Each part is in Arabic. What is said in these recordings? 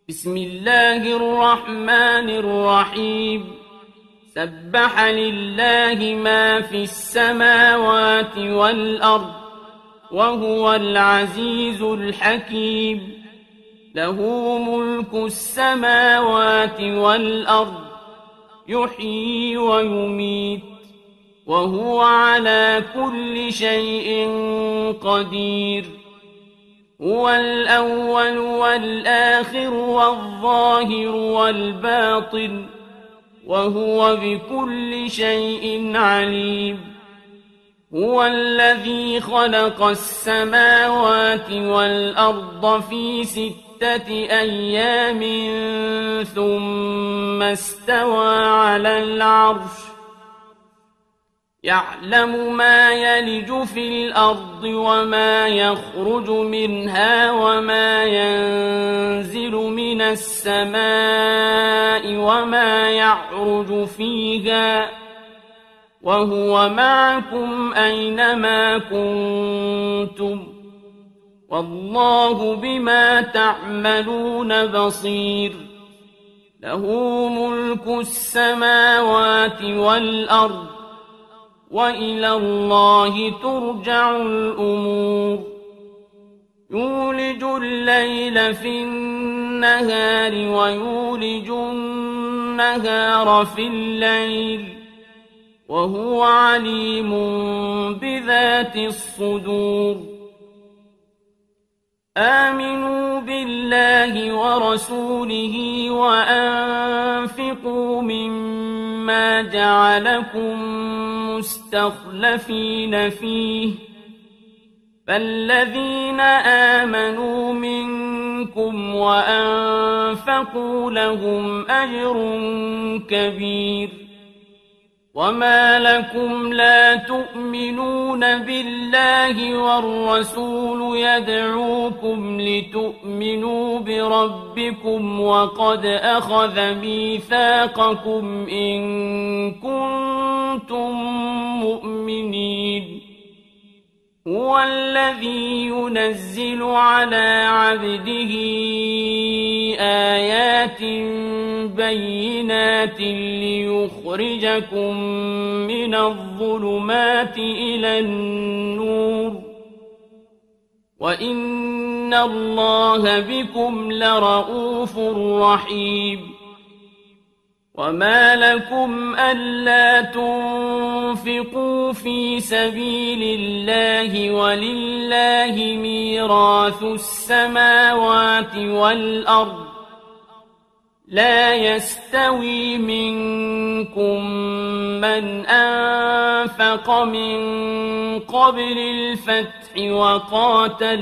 بسم الله الرحمن الرحيم سبح لله ما في السماوات والأرض وهو العزيز الحكيم له ملك السماوات والأرض يحيي ويميت وهو على كل شيء قدير هو الأول والآخر والظاهر والباطن وهو بكل شيء عليم هو الذي خلق السماوات والأرض في 6 أيام ثم استوى على العرش يعلم ما يلج في الأرض وما يخرج منها وما ينزل من السماء وما يعرج فيها وهو معكم أينما كنتم والله بما تعملون بصير له ملك السماوات والأرض وإلى الله ترجع الأمور يولج الليل في النهار ويولج النهار في الليل وهو عليم بذات الصدور آمنوا بالله ورسوله وأنفقوا مما جعلكم مستخلفين فيه فالذين آمنوا منكم وأنفقوا لهم أجر كبير وما لكم لا تؤمنون بالله والرسول يدعوكم لتؤمنوا بربكم وقد أخذ ميثاقكم إن كنتم مؤمنين هو الذي ينزل على عبده آيات بينات ليخرجكم من الظلمات إلى النور وإن الله بكم لرءوف رحيم وما لكم ألا تنفقوا في سبيل الله ولله ميراث السماوات والأرض لا يستوي منكم من أنفق من قبل الفتح وقاتل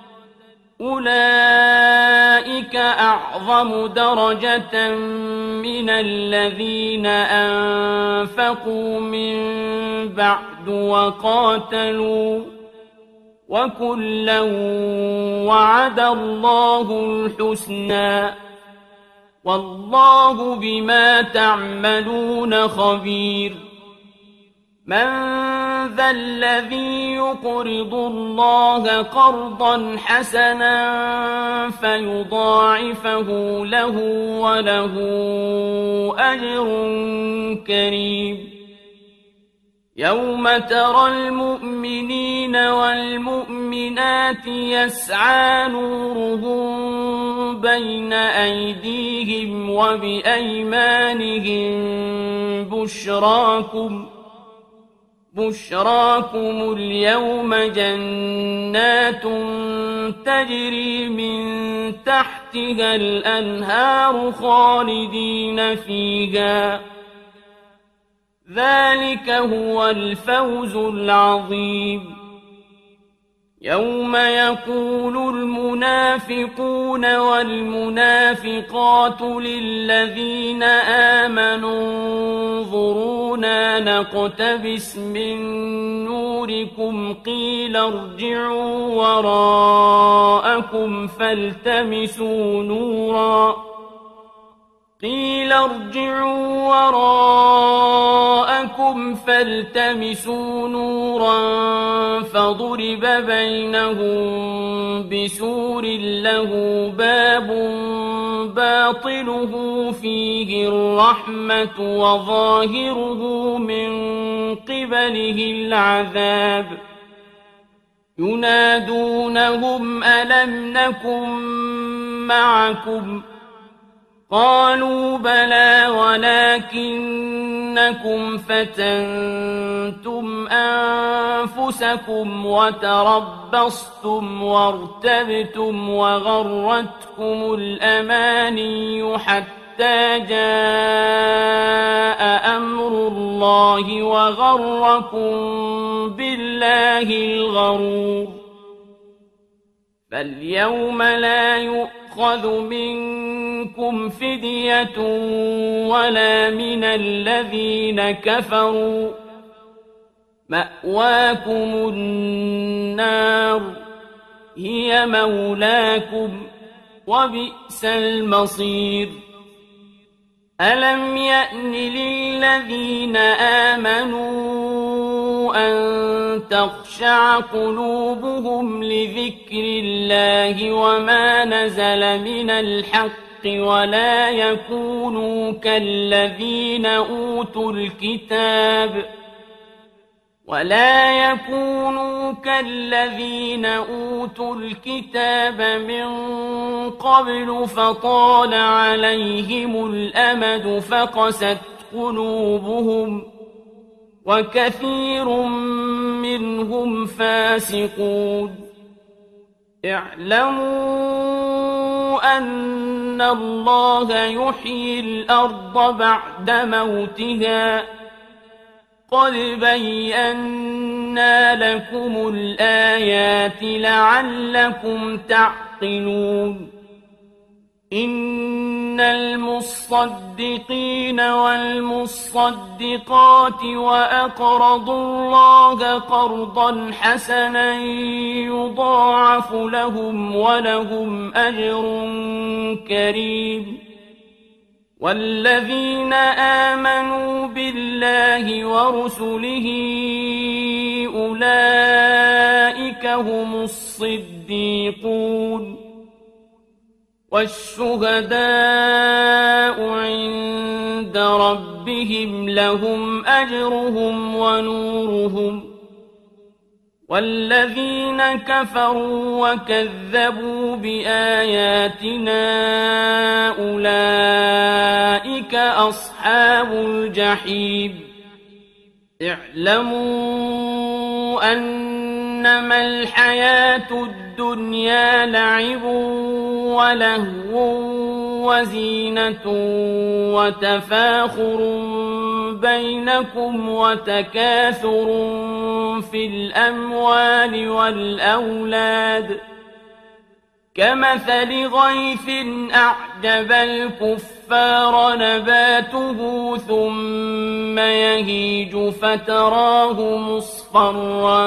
أولئك أعظم درجة من الذين أنفقوا من بعد وقاتلوا وكلا وعد الله الحسنى والله بما تعملون خبير من ذا الذي يقرض الله قرضا حسنا فيضاعفه له وله أجر كريم يوم ترى المؤمنين والمؤمنات يسعى نورهم بين أيديهم وبأيمانهم بشراكم اليوم جنات تجري من تحتها الأنهار خالدين فيها ذلك هو الفوز العظيم يوم يقول المنافقون والمنافقات للذين آمنوا انظرونا نقتبس من نوركم قيل ارجعوا وراءكم فالتمسوا نورا فضرب بينهم بسور له باب باطنه فيه الرحمة وظاهره من قبله العذاب ينادونهم ألم نكن معكم قالوا بلى ولكنكم فتنتم أنفسكم وتربصتم وارتبتم وغرتكم الأماني حتى جاء أمر الله وغركم بالله الغرور فاليوم لا يؤخذ منكم فدية ولا من الذين كفروا مأواكم النار هي مولاكم وبئس المصير ألم يأن للذين آمنوا أن تخشع قلوبهم لذكر الله وما نزل من الحق ولا يكونوا كالذين أوتوا الكتاب من قبل فطال عليهم الأمد فقست قلوبهم وكثير منهم فاسقون اعلموا أن الله يحيي الأرض بعد موتها قد بينا لكم الآيات لعلكم تعقلون إن المصدقين والمصدقات وأقرضوا الله قرضا حسنا يضاعف لهم ولهم أجر كريم والذين آمنوا بالله ورسله أولئك هم الصديقون والشهداء عند ربهم لهم أجرهم ونورهم والذين كفروا وكذبوا بآياتنا أولئك أصحاب الجحيم اعلموا أنما الحياة الدنيا لعب ولهو وزينة وتفاخر بينكم وتكاثر في الأموال والأولاد كمثل غيث أعجب الكفار نباته ثم يهيج فتراه مصفرا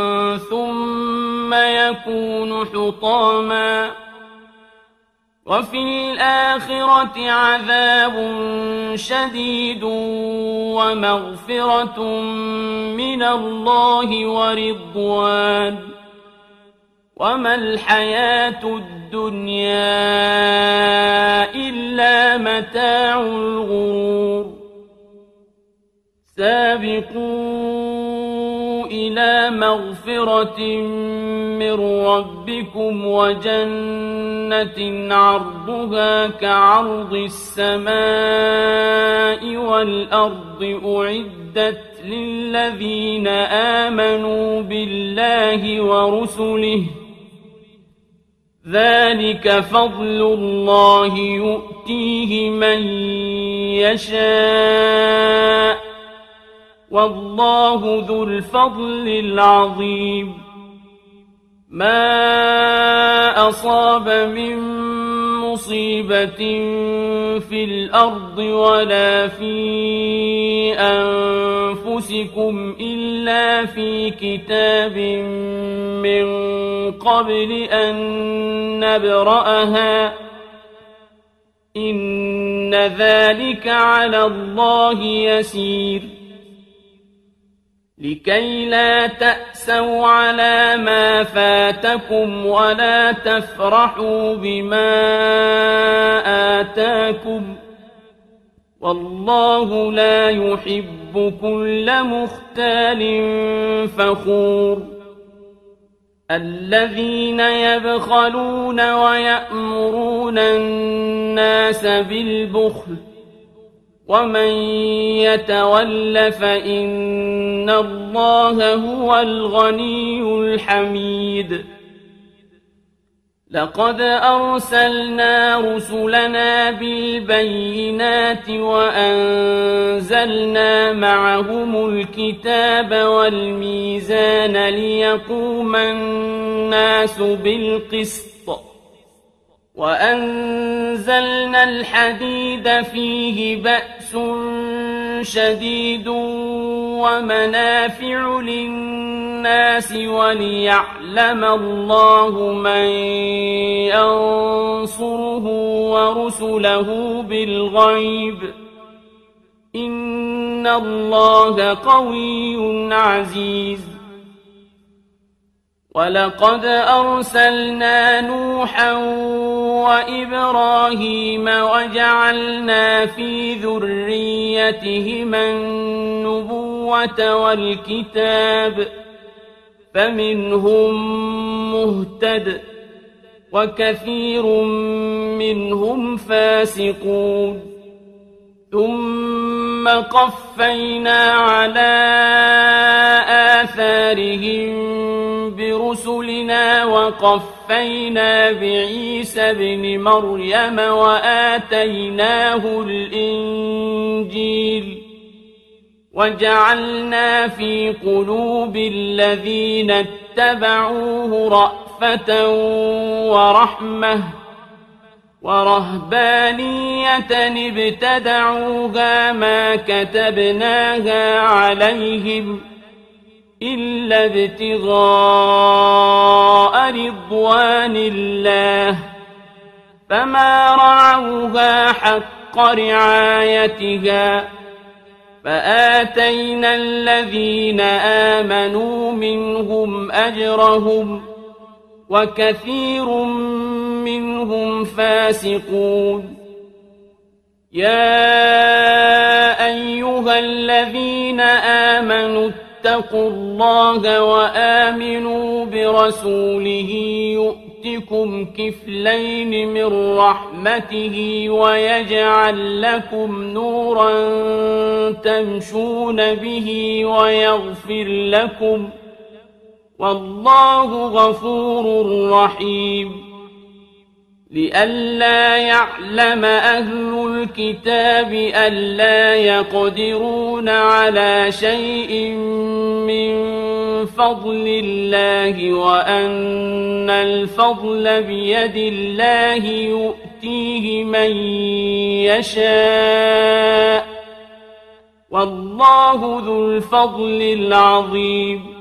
ثم يكون حطاما وفي الآخرة عذاب شديد ومغفرة من الله ورضوان وما الحياة الدنيا إلا متاع الغرور سابقوا إلى مغفرة من ربكم وجنة عرضها كعرض السماء والأرض أعدت للذين آمنوا بالله ورسله ذلك فضل الله يؤتيه من يشاء والله ذو الفضل العظيم ما أصاب من مصيبة في الأرض ولا في أنفسكم إلا في كتاب من قبل أن نبرأها إن ذلك على الله يسير لكي لا تأسوا على ما فاتكم ولا تفرحوا بما آتاكم والله لا يحب كل مختال فخور الذين يبخلون ويأمرون الناس بالبخل ومن يتول فإن الله هو الغني الحميد لقد أرسلنا رسلنا بالبينات وأنزلنا معهم الكتاب والميزان ليقوم الناس بالقسط وأنزلنا الحديد فيه بأس شديد ومنافع للناس وليعلم الله من ينصره ورسله بالغيب إن الله قوي عزيز ولقد أرسلنا نوحا وإبراهيم وجعلنا في ذريتهما النبوة والكتاب فمنهم مهتد وكثير منهم فاسقون ثم قفينا على آثارهم برسلنا وقفينا بعيسى ابن مريم وآتيناه الإنجيل وجعلنا في قلوب الذين اتبعوه رأفة ورحمة ورهبانية ابتدعوها ما كتبناها عليهم إلا ابتغاء رضوان الله فما رعوها حق رعايتها فآتينا الذين آمنوا منهم أجرهم وكثير منهم فاسقون يا أيها الذين آمنوا اتقوا الله وآمنوا برسوله يؤتكم كفلين من رحمته ويجعل لكم نورا تمشون به ويغفر لكم والله غفور رحيم لئلا يعلم أهل الكتاب ألا يقدرون على شيء من فضل الله وأن الفضل بيد الله يؤتيه من يشاء والله ذو الفضل العظيم